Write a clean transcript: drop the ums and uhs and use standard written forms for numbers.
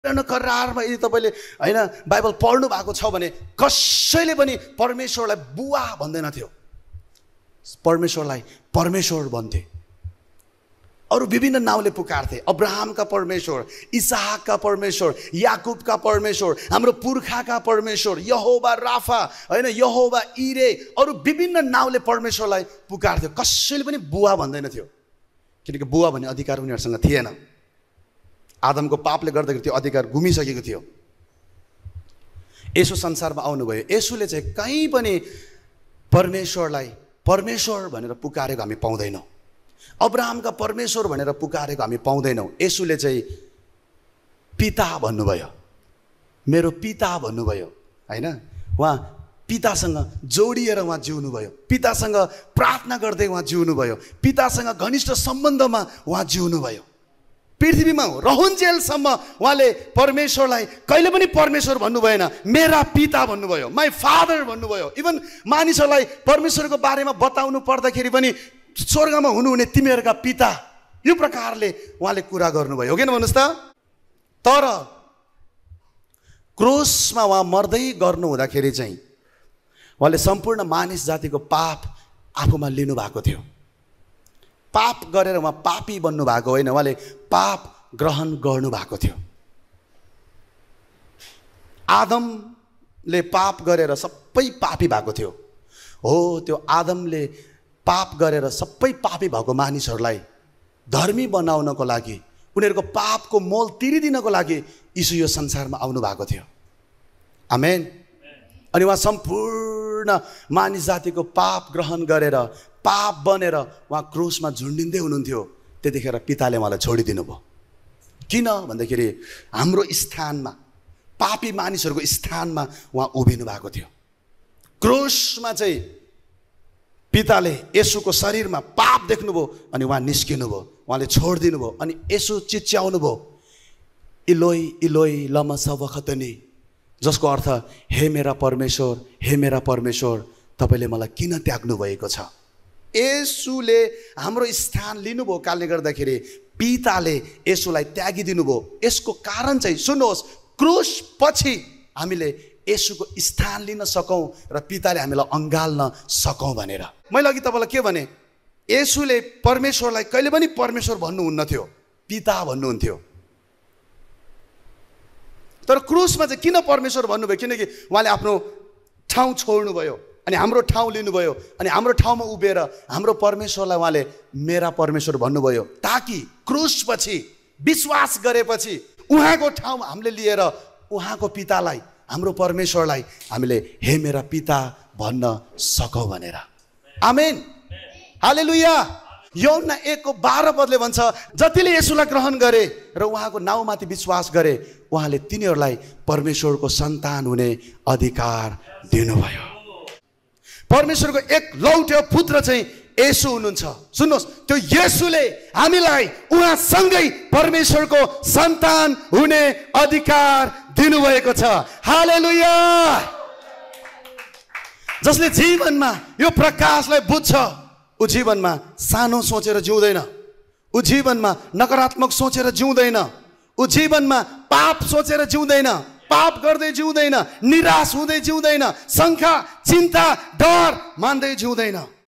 करारमा यदि तपाईँले हैन बाइबल पढ्नु भएको छ भने कसैले पनि परमेश्वरलाई बुवा भन्दैन थियो, परमेश्वरलाई परमेश्वर भन्थे। अरू विभिन्न नाउँले पुकार्थे, अब्राहमका परमेश्वर, इसहाकका परमेश्वर, याकुबका परमेश्वर, हाम्रो पुर्खाका परमेश्वर, यहोवा राफा हैन, यहोवा इरे, अरू विभिन्न नाउँले परमेश्वरलाई पुकार्थ्यो। कसैले पनि बुवा भन्दैन थियो, किनकि बुवा भन्ने अधिकार उनीहरूसँग थिएन। आदमको पापले गर्दाखेरि त्यो अधिकार गुमिसकेको थियो। येशू संसारमा आउनुभयो, येशूले चाहिँ कहीँ पनि परमेश्वरलाई परमेश्वर भनेर पुकारेको हामी पाउँदैनौँ, अब्राहमका परमेश्वर भनेर पुकारेको हामी पाउँदैनौँ। येशूले चाहिँ पिता भन्नुभयो, मेरो पिता भन्नुभयो हैन। उहाँ पितासँग जोडिएर उहाँ जिउनुभयो, पितासँग प्रार्थना गर्दै उहाँ जिउनुभयो, पितासँग घनिष्ठ सम्बन्धमा उहाँ जिउनुभयो। पृथ्वीमा रहन्जेलसम्म उहाँले परमेश्वरलाई कहिले पनि परमेश्वर भन्नु भएन, मेरा पिता भन्नुभयो, माई फादर भन्नुभयो। इभन मानिसहरूलाई परमेश्वरको बारेमा बताउनु पर्दाखेरि पनि स्वर्गमा हुनुहुने तिमीहरूका पिता, यो प्रकारले उहाँले कुरा गर्नुभयो, हो कि भन्नुहोस् त। तर क्रुसमा उहाँ मर्दै गर्नु हुँदाखेरि चाहिँ उहाँले सम्पूर्ण मानिस जातिको पाप आफूमा लिनुभएको थियो। पाप गरेर उहाँ पापी बन्नु भएको होइन, उहाँले पाप ग्रहण गर्नु भएको थियो। आदमले पाप गरेर सबै पापी भएको थियो। हो, त्यो आदमले पाप गरेर सबै पापी भएको मानिसहरूलाई धर्मी बनाउनको लागि, उनीहरूको पापको मोल तिरिदिनको लागि यीशु यो संसारमा आउनु भएको थियो। आमेन। अनि उहाँ सम्पूर्ण मानिस जातिको पाप ग्रहण गरेर पाप बनेर उहाँ क्रुसमा झुन्डिँदै हुनुहुन्थ्यो। त्यतिखेर पिताले उहाँलाई छोडिदिनु भयो। किन भन्दाखेरि हाम्रो स्थानमा, पापी मानिसहरूको स्थानमा उहाँ उभिनु भएको थियो। क्रुसमा चाहिँ पिताले येशूको शरीरमा पाप देख्नुभयो अनि उहाँ निस्किनु भयो, उहाँले छोडिदिनु भयो। अनि येशू चिच्याउनु भयो, इलोई इलोई लमा सबखतनी, जसको अर्थ हे मेरा परमेश्वर, हे मेरा परमेश्वर, तपाईँले मलाई किन त्याग्नु भएको छ। येशूले हाम्रो स्थान लिनुभयो कारणले गर्दाखेरि पिताले येशूलाई त्यागिदिनु भयो। यसको कारण चाहिँ सुन्नुहोस्, क्रुस पछि हामीले येशूको स्थान लिन सकौँ र पिताले हामीलाई अँगाल्न सकौँ भनेर। मैले अघि तपाईँलाई के भने, येशूले परमेश्वरलाई कहिले पनि परमेश्वर भन्नुहुन्न थियो, पिता भन्नुहुन्थ्यो। तर क्रुसमा चाहिँ किन परमेश्वर भन्नुभयो, किनकि उहाँले आफ्नो ठाउँ छोड्नुभयो अनि हाम्रो ठाउँ लिनुभयो। अनि हाम्रो ठाउँमा उभिएर हाम्रो परमेश्वरलाई उहाँले मेरा परमेश्वर भन्नुभयो, ताकि क्रुसपछि विश्वास गरेपछि उहाँको ठाउँमा हामीले लिएर उहाँको पितालाई, हाम्रो परमेश्वरलाई हामीले हे मेरा पिता भन्न सकौँ भनेर। आमेन, हालेलुया। यूहन्ना 1:12 भन्छ, जतिले येशूलाई ग्रहण गरे र उहाँको नाउँमाथि विश्वास गरे उहाँले तिनीहरूलाई परमेश्वरको सन्तान हुने अधिकार दिनुभयो। परमेश्वरको एक लौटे पुत्र चाहिँ येशू हुनुहुन्छ। सुन्नुहोस्, त्यो येशूले हामीलाई उहाँसँगै परमेश्वरको सन्तान हुने अधिकार दिनुभएको छ। हालेलुया। जसले जीवनमा यो प्रकाशलाई बुझ्छ, ऊ जीवनमा सानो सोचेर जिउँदैन, ऊ जीवनमा नकारात्मक सोचेर जिउँदैन, ऊ जीवनमा पाप सोचेर जिउँदैन, पाप गर्दै जिउँदैन, निराश हुँदै जिउँदैन, शङ्का चिन्ता डर मान्दै जिउँदैन।